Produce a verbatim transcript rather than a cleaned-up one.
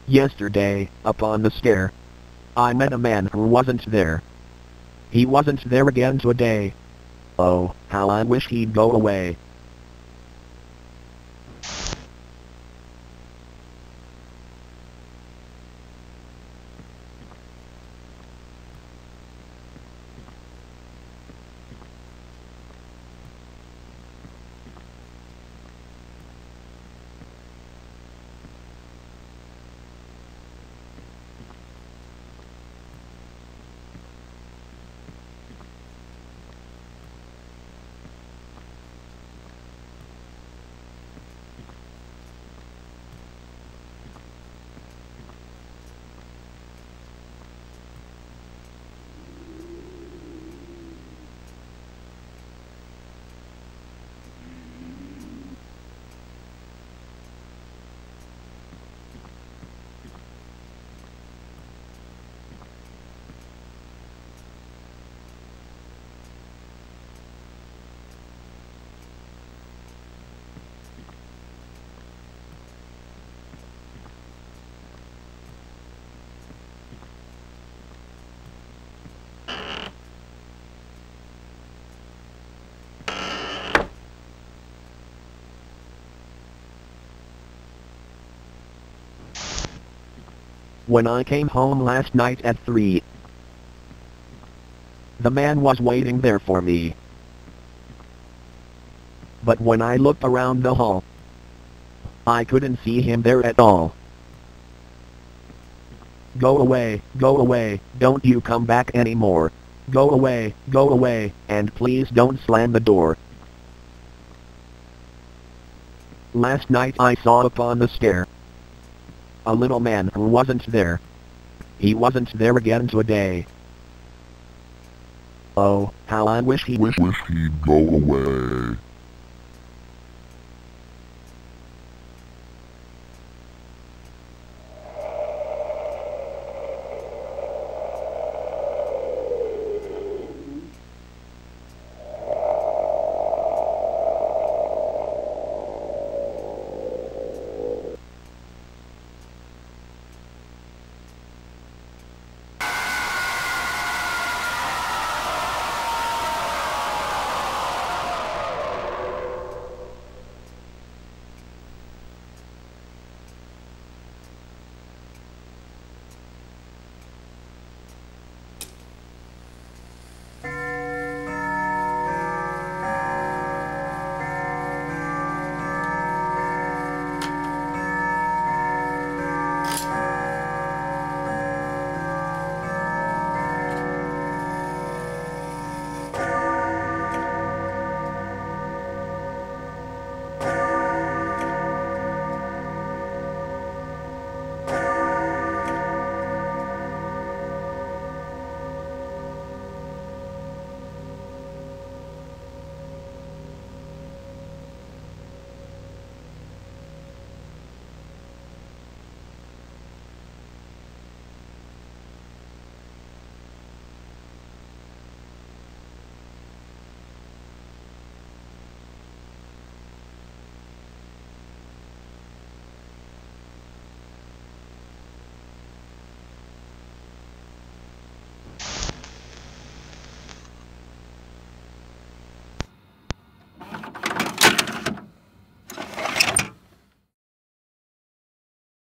Yesterday, upon the stair, I met a man who wasn't there. He wasn't there again today. Oh, how I wish he'd go away. When I came home last night at three, the man was waiting there for me. But when I looked around the hall, I couldn't see him there at all. Go away, go away, don't you come back anymore. Go away, go away, and please don't slam the door. Last night I saw upon the stair a little man who wasn't there. He wasn't there again today. Oh, how I wish he wish, wish he'd go away.